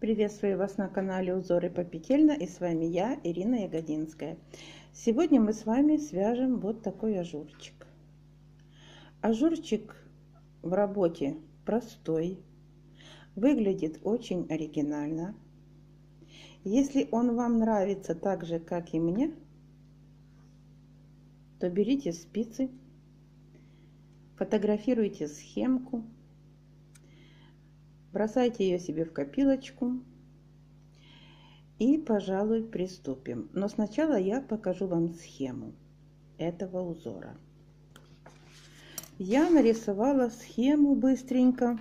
Приветствую вас на канале Узоры Попетельна, и с вами я, Ирина Ягодинская. Сегодня мы с вами свяжем вот такой ажурчик. Ажурчик в работе простой, выглядит очень оригинально. Если он вам нравится так же, как и мне, то берите спицы, фотографируйте схемку, бросайте ее себе в копилочку и, пожалуй, приступим. Но сначала я покажу вам схему этого узора. Я нарисовала схему быстренько.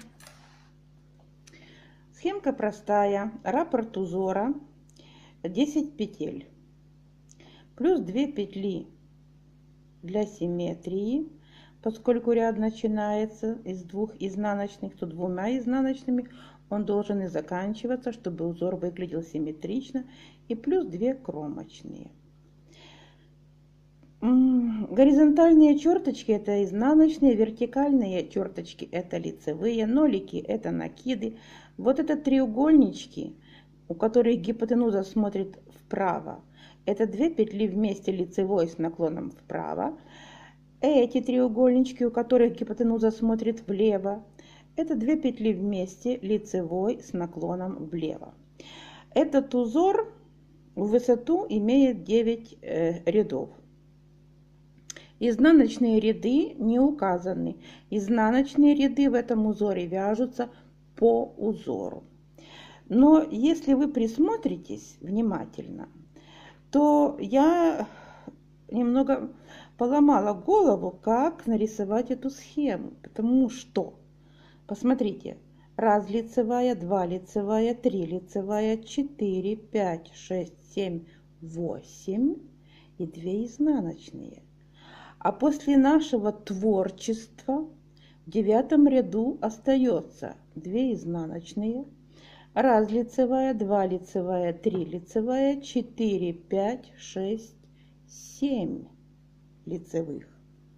Схемка простая. Раппорт узора 10 петель. Плюс 2 петли для симметрии. Поскольку ряд начинается из двух изнаночных, то двумя изнаночными он должен и заканчиваться, чтобы узор выглядел симметрично. И плюс 2 кромочные. Горизонтальные черточки — это изнаночные, вертикальные черточки — это лицевые, нолики — это накиды. Вот это треугольнички, у которых гипотенуза смотрит вправо, это 2 петли вместе лицевой с наклоном вправо. Эти треугольнички, у которых гипотенуза смотрит влево, это 2 петли вместе лицевой с наклоном влево. Этот узор в высоту имеет 9 рядов. Изнаночные ряды не указаны. Изнаночные ряды в этом узоре вяжутся по узору. Но если вы присмотритесь внимательно, то я немного поломала голову, как нарисовать эту схему, потому что, посмотрите, 1 лицевая, 2 лицевая, 3 лицевая, 4, 5, 6, 7, 8 и 2 изнаночные. А после нашего творчества в 9 ряду остается 2 изнаночные, 1 лицевая, 2 лицевая, 3 лицевая, 4, 5, 6, 7 лицевых.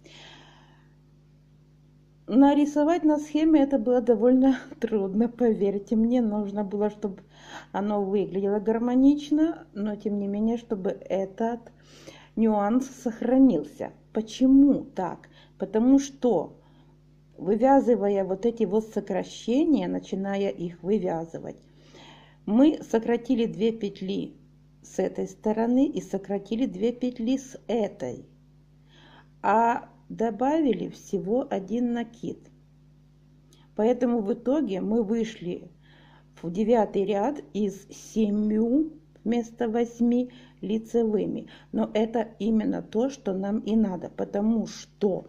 Нарисовать на схеме это было довольно трудно, поверьте мне. Нужно было, чтобы оно выглядело гармонично, но тем не менее, чтобы этот нюанс сохранился. Почему так? Потому что, вывязывая вот эти вот сокращения, начиная их вывязывать, мы сократили 2 петли с этой стороны и сократили 2 петли с этой, а добавили всего 1 накид. Поэтому в итоге мы вышли в 9 ряд из 7 вместо 8 лицевыми. Но это именно то, что нам и надо, потому что,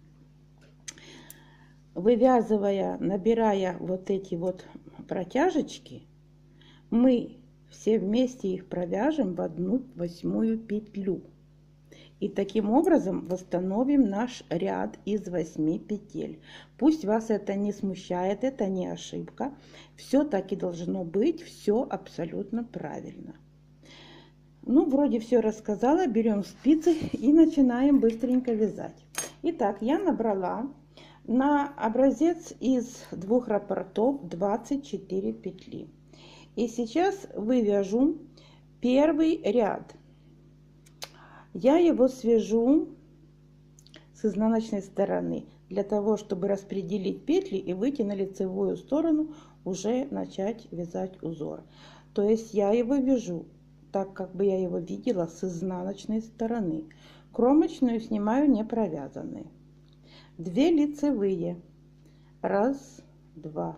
вывязывая, набирая вот эти вот протяжечки, мы все вместе их провяжем в 1/8 петлю. И таким образом восстановим наш ряд из 8 петель. Пусть вас это не смущает, это не ошибка. Все так и должно быть, все абсолютно правильно. Ну, вроде все рассказала. Берем спицы и начинаем быстренько вязать. Итак, я набрала на образец из 2 раппортов 24 петли. И сейчас вывяжу первый ряд. Я его свяжу с изнаночной стороны, для того, чтобы распределить петли и выйти на лицевую сторону, уже начать вязать узор. То есть я его вяжу так, как бы я его видела с изнаночной стороны. Кромочную снимаю не провязанные. 2 лицевые. 1, 2.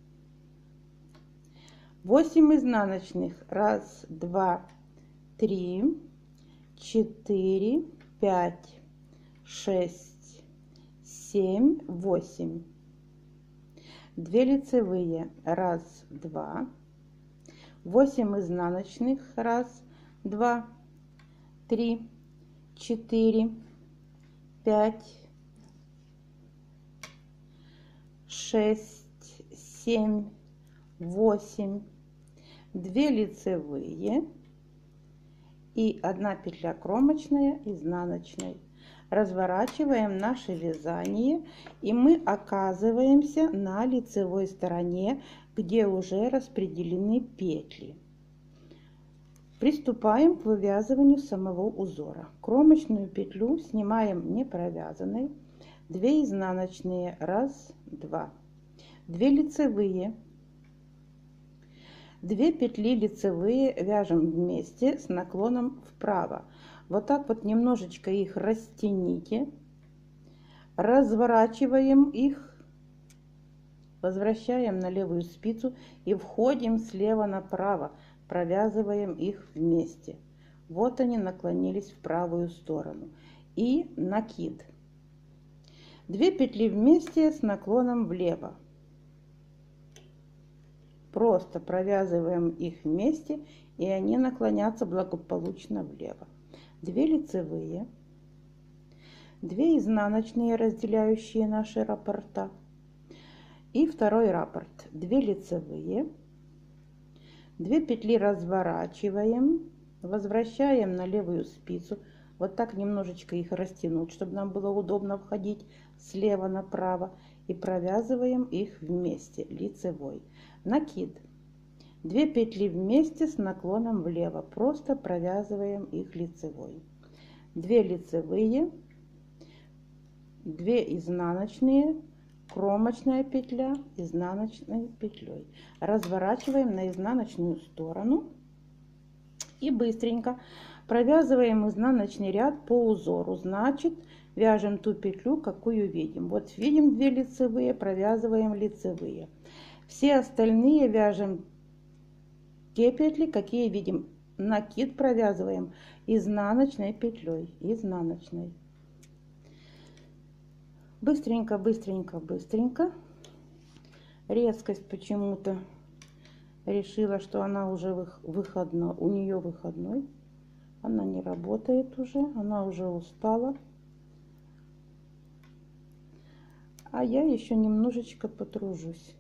8 изнаночных. 1, 2, 3, 4, 5, 6, 7, 8. 2 лицевые. 1, 2. 8 изнаночных. 1, 2, 3, 4, 5, 6, 7, 8. 2 лицевые и 1 петля кромочная изнаночной. разворачиваем наше вязание, и мы оказываемся на лицевой стороне, где уже распределены петли. Приступаем к вывязыванию самого узора. Кромочную петлю снимаем не провязанной, 2 изнаночные, 1, 2, 2 лицевые, 2 петли лицевые вяжем вместе с наклоном вправо. Вот так вот немножечко их растяните, разворачиваем их, возвращаем на левую спицу и входим слева направо, провязываем их вместе. Вот они наклонились в правую сторону. И накид. 2 петли вместе с наклоном влево. Просто провязываем их вместе, и они наклонятся благополучно влево. 2 лицевые, 2 изнаночные, разделяющие наши раппорта, и второй раппорт. 2 лицевые, 2 петли разворачиваем, возвращаем на левую спицу. Вот так немножечко их растянуть, чтобы нам было удобно входить слева направо, и провязываем их вместе, лицевой. Накид. 2 петли вместе с наклоном влево, просто провязываем их лицевой. 2 лицевые, 2 изнаночные, кромочная петля, изнаночной петлей. Разворачиваем на изнаночную сторону и быстренько провязываем изнаночный ряд по узору. Значит, вяжем ту петлю, какую видим. Вот видим 2 лицевые, провязываем лицевые. Все остальные вяжем те петли, какие видим. Накид провязываем изнаночной петлей, изнаночной. Быстренько, быстренько, быстренько. Резкость почему-то решила, что она уже выходной, у нее выходной. Она не работает уже, она уже устала. А я еще немножечко потружусь.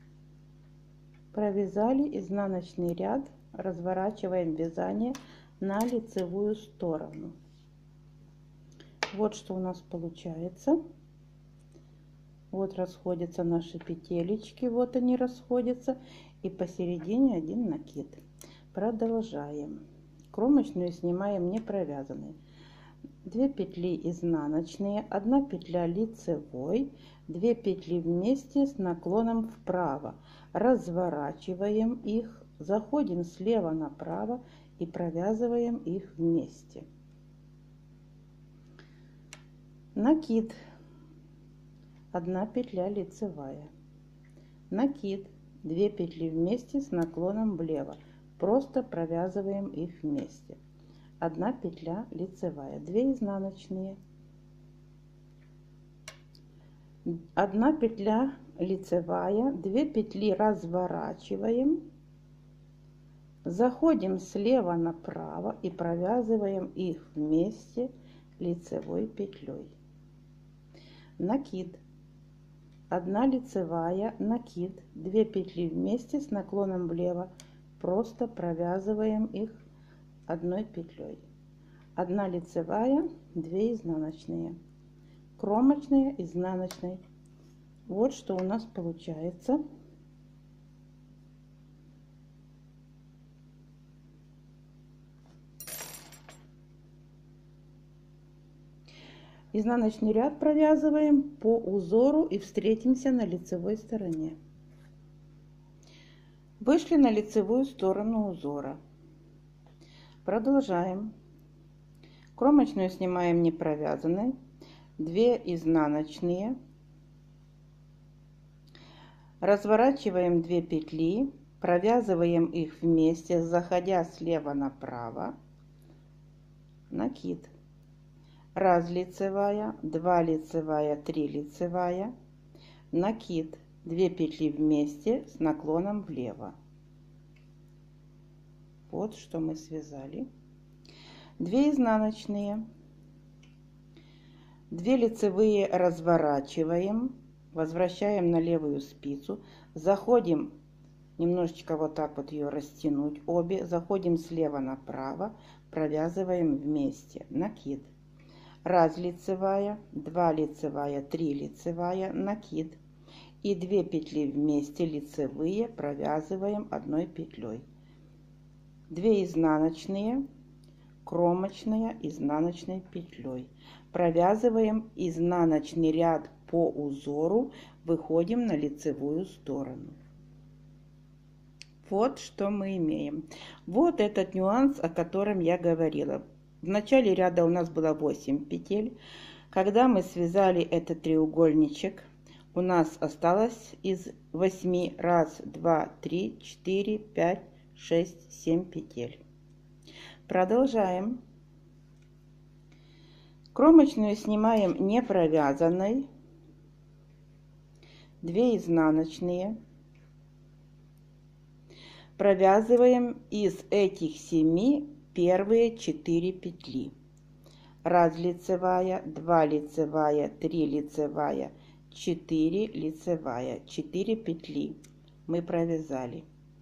Провязали изнаночный ряд, разворачиваем вязание на лицевую сторону. Вот что у нас получается. Вот расходятся наши петелечки, вот они расходятся, и посередине один накид. Продолжаем. Кромочную снимаем не провязанной. 2 петли изнаночные, 1 петля лицевой, 2 петли вместе с наклоном вправо. Разворачиваем их, заходим слева направо и провязываем их вместе. Накид. 1 петля лицевая. Накид. 2 петли вместе с наклоном влево. Просто провязываем их вместе. 1 петля лицевая, 2 изнаночные, 1 петля лицевая, 2 петли разворачиваем, заходим слева направо и провязываем их вместе лицевой петлей. Накид. 1 лицевая, накид, 2 петли вместе с наклоном влево, просто провязываем их 1 петлей. 1 лицевая, 2 изнаночные, кромочная, изнаночной. Вот что у нас получается. Изнаночный ряд провязываем по узору и встретимся на лицевой стороне. Вышли на лицевую сторону узора. Продолжаем. Кромочную снимаем не провязанной, 2 изнаночные, разворачиваем 2 петли, провязываем их вместе, заходя слева направо, накид. 1 лицевая, 2 лицевая, 3 лицевая, накид, 2 петли вместе с наклоном влево. Вот что мы связали. 2 изнаночные, 2 лицевые разворачиваем, возвращаем на левую спицу, заходим, немножечко вот так вот ее растянуть обе, заходим слева направо, провязываем вместе, накид. 1 лицевая, 2 лицевая, 3 лицевая, накид. И 2 петли вместе лицевые провязываем 1 петлей. 2 изнаночные, кромочная, изнаночной петлей. Провязываем изнаночный ряд по узору, выходим на лицевую сторону. Вот что мы имеем. Вот этот нюанс, о котором я говорила. В начале ряда у нас было 8 петель. Когда мы связали этот треугольничек, у нас осталось из 8 1, 2, 3, 4, 5, 6, 7 петель. Продолжаем. Кромочную снимаем не провязанной. 2 изнаночные. Провязываем из этих 7 первые 4 петли. 1 лицевая, 2 лицевая, 3 лицевая, 4 лицевая, 4 петли мы провязали.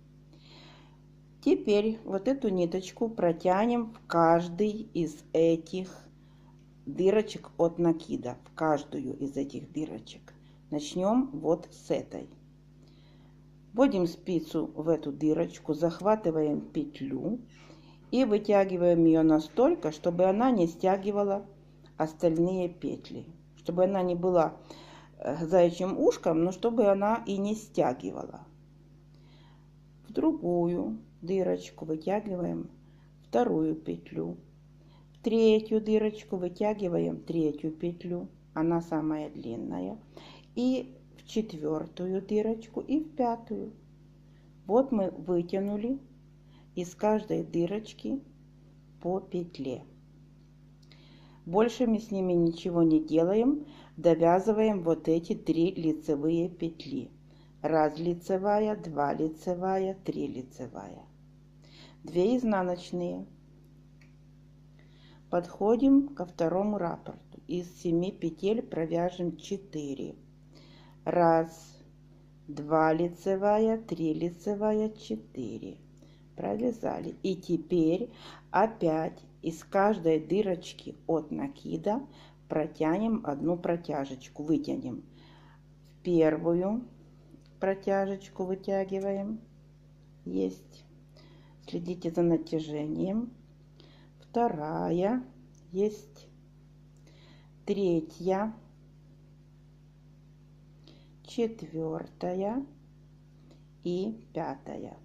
Теперь вот эту ниточку протянем в каждый из этих дырочек от накида, в каждую из этих дырочек. Начнем вот с этой. Вводим спицу в эту дырочку, захватываем петлю и вытягиваем ее настолько, чтобы она не стягивала остальные петли. Чтобы она не была заячьим ушком, но чтобы она и не стягивала. В другую дырочку вытягиваем 2 петлю. В 3 дырочку вытягиваем 3 петлю, она самая длинная. И в 4 дырочку и в 5. Вот мы вытянули из каждой дырочки по петле. Больше мы с ними ничего не делаем. Довязываем вот эти 3 лицевые петли. 1 лицевая, 2 лицевая, 3 лицевая. 2 изнаночные. Подходим ко второму раппорту. Из 7 петель провяжем 4. 1, 2 лицевая, 3 лицевая, 4. Провязали. И теперь опять из каждой дырочки от накида протянем одну протяжечку, вытянем. В первую протяжечку вытягиваем. Есть. Следите за натяжением. Вторая. Есть. 3. 4 и 5.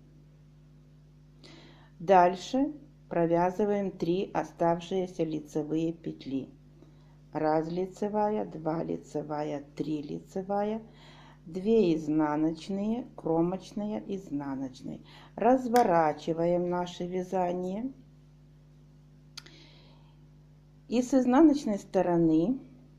Дальше провязываем 3 оставшиеся лицевые петли. 1 лицевая, 2 лицевая, 3 лицевая, 2 изнаночные, кромочная, изнаночная. Разворачиваем наше вязание. И с изнаночной стороны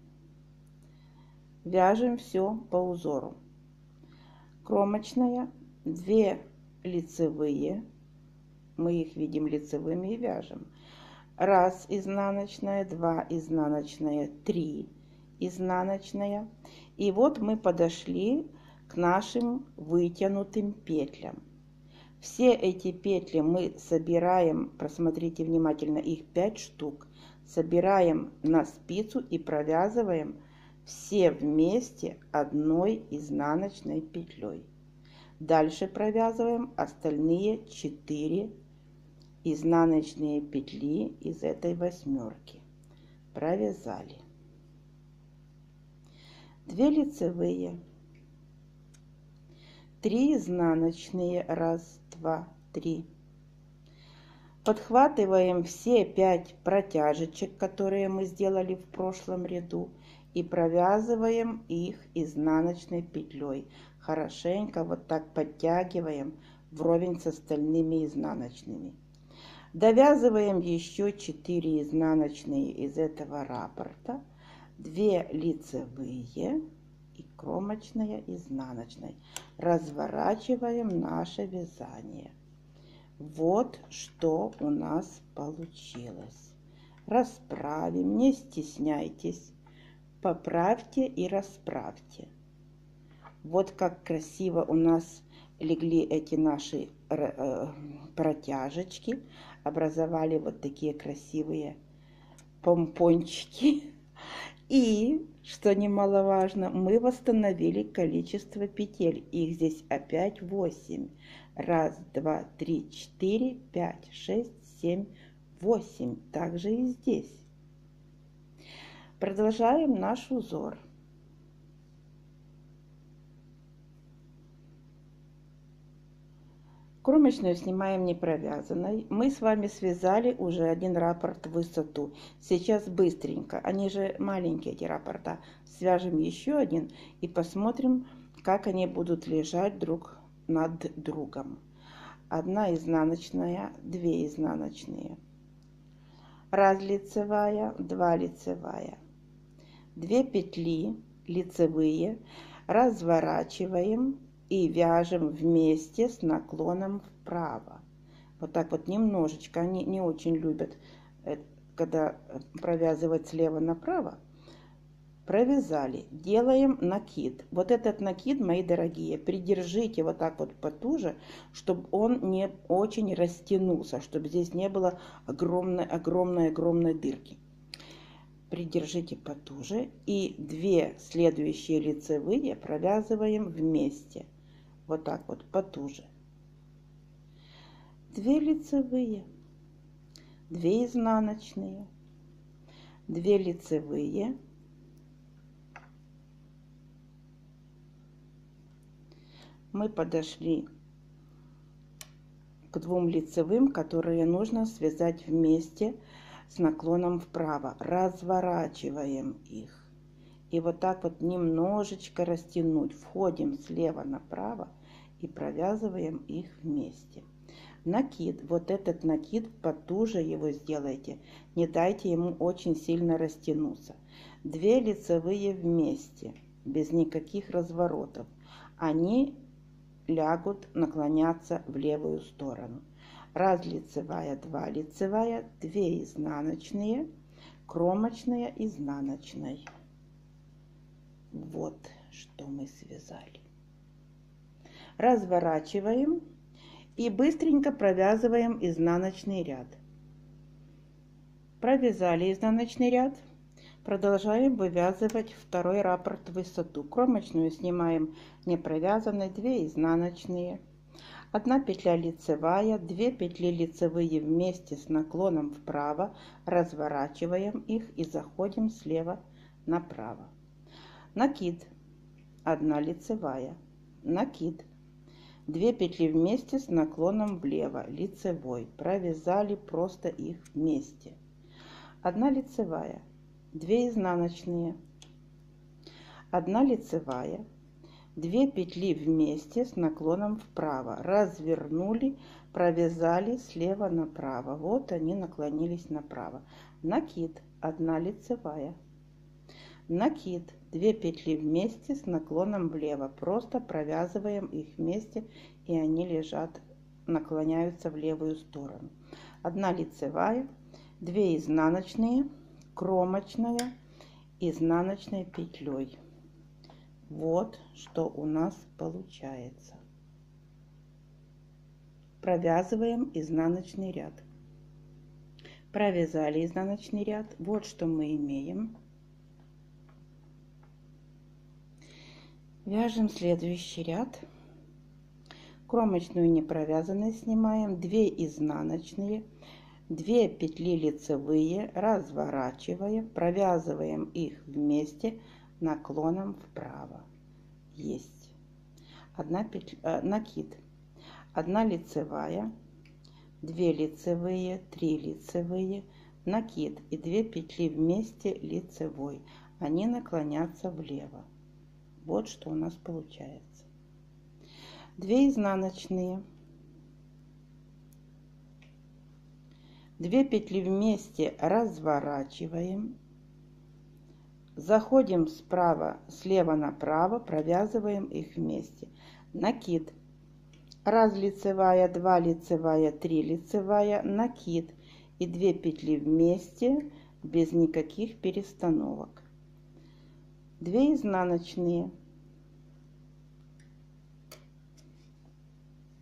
вяжем все по узору. Кромочная, 2 лицевые, мы их видим лицевыми и вяжем. 1 изнаночная, 2 изнаночная, 3 изнаночная. И вот мы подошли к нашим вытянутым петлям. Все эти петли мы собираем, просмотрите внимательно, их 5 штук, собираем на спицу и провязываем все вместе одной изнаночной петлей. Дальше провязываем остальные 4 изнаночные петли из этой 8. Провязали. 2 лицевые, 3 изнаночные, 1, 2, 3. Подхватываем все 5 протяжечек, которые мы сделали в прошлом ряду, и провязываем их изнаночной петлей. Хорошенько вот так подтягиваем вровень с остальными изнаночными. Довязываем еще 4 изнаночные из этого раппорта, 2 лицевые и кромочная, изнаночная. Разворачиваем наше вязание. Вот что у нас получилось. Расправим, не стесняйтесь, поправьте и расправьте. Вот как красиво у нас легли эти наши протяжечки, образовали вот такие красивые помпончики. И, что немаловажно, мы восстановили количество петель. Их здесь опять 8. Раз, два, три, 4, 5, 6, 7, 8. Также и здесь. Продолжаем наш узор. Кромочную снимаем не провязанной. Мы с вами связали уже один раппорт в высоту. Сейчас быстренько, они же маленькие эти раппорта, свяжем еще один и посмотрим, как они будут лежать друг над другом. Одна изнаночная, 2 изнаночные. Раз лицевая, 2 лицевая. 2 петли лицевые разворачиваем и вяжем вместе с наклоном вправо. Вот так вот немножечко. Они не очень любят, когда провязывать слева направо. Провязали. Делаем накид. Вот этот накид, мои дорогие, придержите вот так вот потуже, чтобы он не очень растянулся, чтобы здесь не было огромной дырки. Придержите потуже. И 2 следующие лицевые провязываем вместе. Вот так вот, потуже. 2 лицевые, 2 изнаночные, 2 лицевые, мы подошли к 2 лицевым, которые нужно связать вместе с наклоном вправо. Разворачиваем их. И вот так вот немножечко растянуть. Входим слева направо и провязываем их вместе. Накид. Вот этот накид потуже его сделайте. Не дайте ему очень сильно растянуться. 2 лицевые вместе, без никаких разворотов. Они лягут наклоняться в левую сторону. Раз лицевая, 2 лицевая, 2 изнаночные, кромочная, изнаночной. Вот что мы связали. Разворачиваем и быстренько провязываем изнаночный ряд. Провязали изнаночный ряд. Продолжаем вывязывать второй раппорт в высоту. Кромочную снимаем не провязанной, 2 изнаночные, 1 петля лицевая, 2 петли лицевые вместе с наклоном вправо, разворачиваем их и заходим слева направо. Накид, 1 лицевая, накид, 2 петли вместе с наклоном влево, лицевой, провязали просто их вместе. 1 лицевая, 2 изнаночные, 1 лицевая, 2 петли вместе с наклоном вправо, развернули, провязали слева направо. Вот они наклонились направо. Накид, 1 лицевая, накид, 2 петли вместе с наклоном влево, просто провязываем их вместе, и они лежат, наклоняются в левую сторону. 1 лицевая, 2 изнаночные, кромочная, изнаночной петлей. Вот что у нас получается. Провязываем изнаночный ряд. Провязали изнаночный ряд. Вот что мы имеем. Вяжем следующий ряд. Кромочную не провязанной снимаем, 2 изнаночные, 2 петли лицевые, разворачиваем, провязываем их вместе наклоном вправо. Есть. 1 петля, накид, 1 лицевая, 2 лицевые, 3 лицевые, накид и 2 петли вместе лицевой. Они наклонятся влево. Вот что у нас получается. 2 изнаночные, 2 петли вместе разворачиваем, заходим слева направо, провязываем их вместе. Накид, 1 лицевая, 2 лицевая, 3 лицевая, накид и 2 петли вместе без никаких перестановок. 2 изнаночные,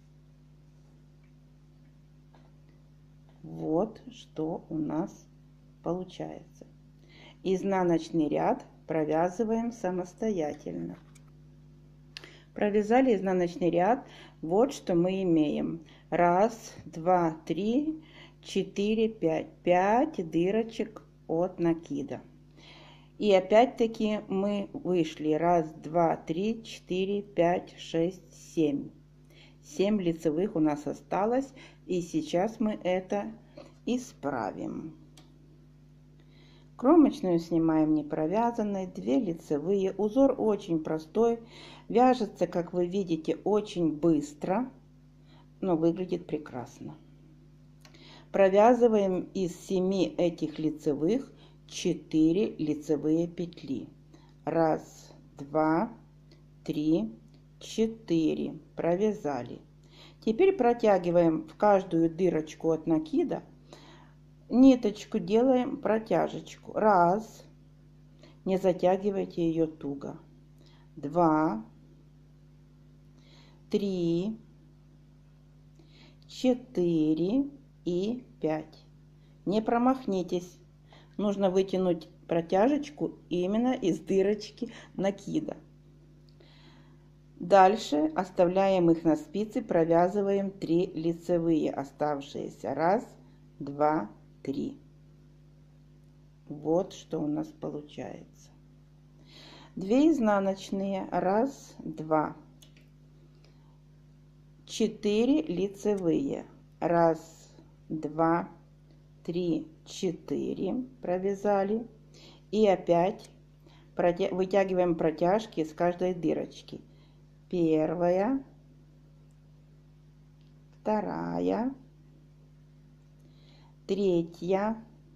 вот что у нас получается. Изнаночный ряд провязываем самостоятельно. Провязали изнаночный ряд. Вот что мы имеем. 1, 2, 3, 4, 5. 5 дырочек от накида. И опять-таки мы вышли 1, 2, 3, 4, 5, 6, 7. 7 лицевых у нас осталось. И сейчас мы это исправим. Кромочную снимаем не провязанной, 2 лицевые. Узор очень простой, вяжется, как вы видите, очень быстро, но выглядит прекрасно. Провязываем из 7 этих лицевых 4 лицевые петли. 1, 2, 3, 4. Провязали. Теперь протягиваем в каждую дырочку от накида ниточку, делаем протяжечку. 1, не затягивайте ее туго. 2, 3, 4 и 5. Не промахнитесь. Нужно вытянуть протяжечку именно из дырочки накида. Дальше оставляем их на спице, провязываем 3 лицевые оставшиеся. 1, 2, 3. Вот что у нас получается. 2 изнаночные. 1, 2. 4 лицевые. 1, 2, 3, 4. Провязали. И опять вытягиваем протяжки из каждой дырочки. Первая, вторая, третья,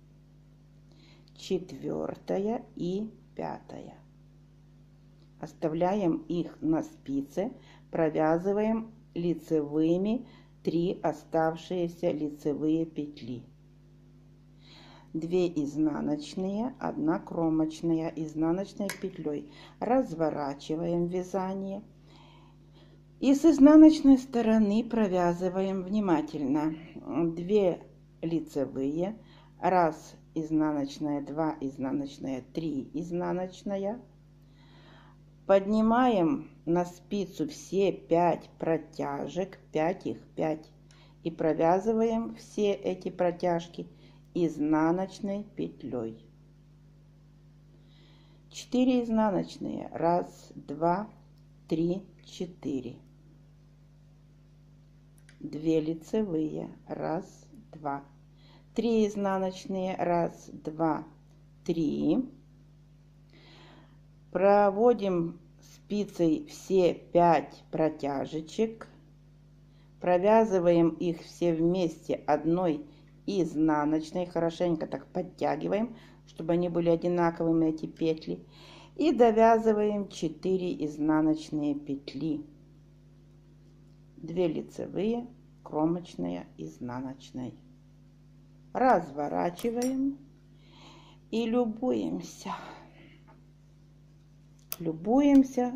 четвертая и пятая. Оставляем их на спице, провязываем лицевыми 3 оставшиеся лицевые петли. 2 изнаночные, 1 кромочная, изнаночной петлей. Разворачиваем вязание. И с изнаночной стороны провязываем внимательно 2 лицевые, 1 изнаночная, 2 изнаночная, 3 изнаночная. Поднимаем на спицу все 5 протяжек, 5 их 5, и провязываем все эти протяжки изнаночной петлей. 4 изнаночные, 1, 2, 3, 4. 2 лицевые, 1, 2, 3 изнаночные, 1, 2, 3. Проводим спицей все 5 протяжечек, провязываем их все вместе одной изнаночной, хорошенько так подтягиваем, чтобы они были одинаковыми, эти петли, и довязываем 4 изнаночные петли. 2 лицевые, кромочная, изнаночной. Разворачиваем и любуемся. Любуемся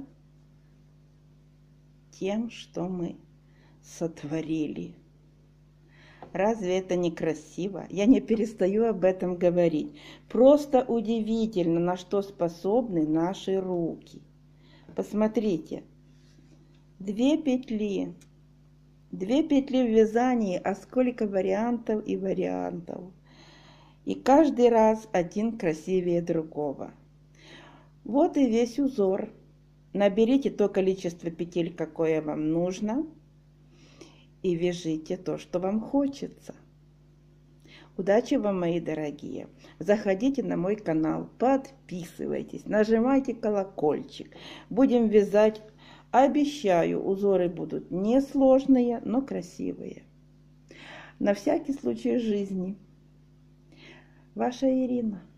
тем, что мы сотворили. Разве это не красиво? Я не перестаю об этом говорить. Просто удивительно, на что способны наши руки. Посмотрите. 2 петли. 2 петли в вязании, а сколько вариантов и вариантов. И каждый раз один красивее другого. Вот и весь узор. Наберите то количество петель, какое вам нужно, и вяжите то, что вам хочется. Удачи вам, мои дорогие! Заходите на мой канал, подписывайтесь, нажимайте колокольчик. Будем вязать. Обещаю, узоры будут несложные, но красивые. На всякий случай жизни. Ваша Ирина.